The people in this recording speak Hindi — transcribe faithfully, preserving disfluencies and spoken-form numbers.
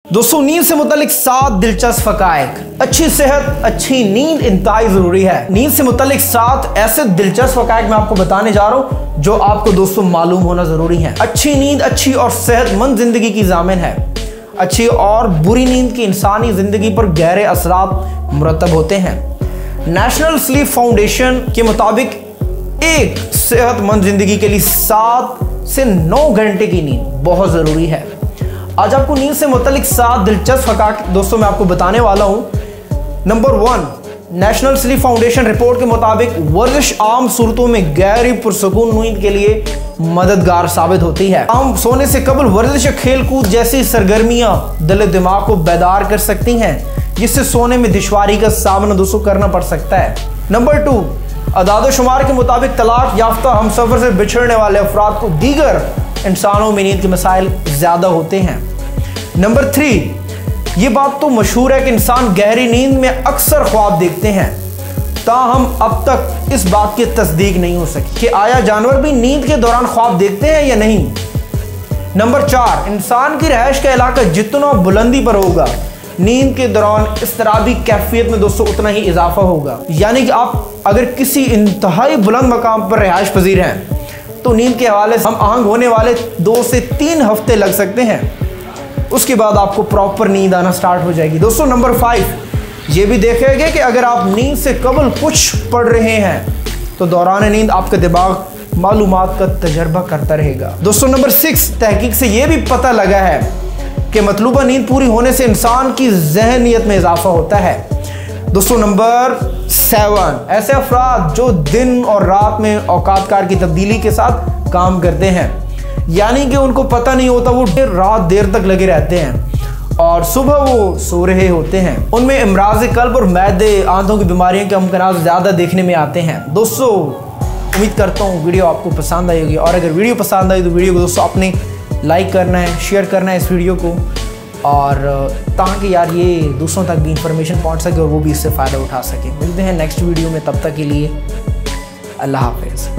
दोस्तों, नींद से मुतालिक सात दिलचस्प हकायक। अच्छी सेहत, अच्छी नींद इंतहाई जरूरी है। नींद से मुतालिक सात ऐसे दिलचस्प हकायक मैं आपको बताने जा रहा हूं जो आपको दोस्तों मालूम होना जरूरी है। अच्छी नींद अच्छी और सेहतमंद जिंदगी की जामिन है। अच्छी और बुरी नींद की इंसानी जिंदगी पर गहरे असरात मुरतब होते हैं। नेशनल स्लीप फाउंडेशन के मुताबिक एक सेहतमंद जिंदगी के लिए सात से नौ घंटे की नींद बहुत जरूरी है। आज आपको नींद से मुतालिक सात दिलचस्प हकायक दोस्तों मैं आपको बताने वाला हूं। Number one, national sleep foundation report के मुताबिक वर्जिश आम सूरतों में गहरी पुरसकून नींद के लिए मददगार साबित होती है। आम सोने से कबल वर्जिश या खेल कूद जैसी सरगर्मियां दिल दिमाग को बेदार कर सकती हैं, जिससे सोने में दुश्वारी का सामना दोस्तों करना पड़ सकता है। नंबर टू, अदाद शुमार के मुताबिक तलाक याफ्ता हमसफर से बिछड़ने वाले अफराद को दीगर इंसानों में नींद के मसाइल ज्यादा होते हैं। नंबर थ्री, ये बात तो मशहूर है कि इंसान गहरी नींद में अक्सर ख्वाब देखते हैं, ताहम अब तक इस बात की तस्दीक नहीं हो सकी कि आया जानवर भी नींद के दौरान ख्वाब देखते हैं या नहीं। नंबर चार, इंसान की रहायश का इलाका जितना बुलंदी पर होगा, नींद के दौरान इस तरह भी कैफियत में दोस्तों उतना ही इजाफा होगा। यानी कि आप अगर किसी इंतहाई बुलंद मकाम पर रिहाइश पजीर हैं तो नींद के हवाले से हम आहंग होने वाले दो से तीन हफ्ते लग सकते हैं। उसके बाद आपको प्रॉपर नींद आना स्टार्ट हो जाएगी। दोस्तों नंबर फाइव, ये भी देखा गया कि अगर आप नींद से कबल कुछ पढ़ रहे हैं तो दौरान नींद आपका दिमाग मालूमात का तजर्बा करता रहेगा। दोस्तों नंबर सिक्स, तहकीक से यह भी पता लगा है कि मतलूबा नींद पूरी होने से इंसान की जहनियत में इजाफा होता है। दोस्तों नंबर सेवन, ऐसे अफराद जो दिन और रात में औकातकार की तब्दीली के साथ काम करते हैं, यानी कि उनको पता नहीं होता, वो देर रात देर तक लगे रहते हैं और सुबह वो सो रहे होते हैं। उनमें इमराज कल्ब और मैदे आंतों की बीमारियों के अमकानात ज़्यादा देखने में आते हैं। दोस्तों उम्मीद करता हूँ वीडियो आपको पसंद आई होगी, और अगर वीडियो पसंद आई तो वीडियो को दोस्तों आपने लाइक करना है, शेयर करना है इस वीडियो को, और ताकि यार ये दूसरों तक भी इंफॉर्मेशन पहुँच सके और वो भी इससे फ़ायदा उठा सके। मिलते हैं नेक्स्ट वीडियो में, तब तक के लिए अल्लाह हाफिज़।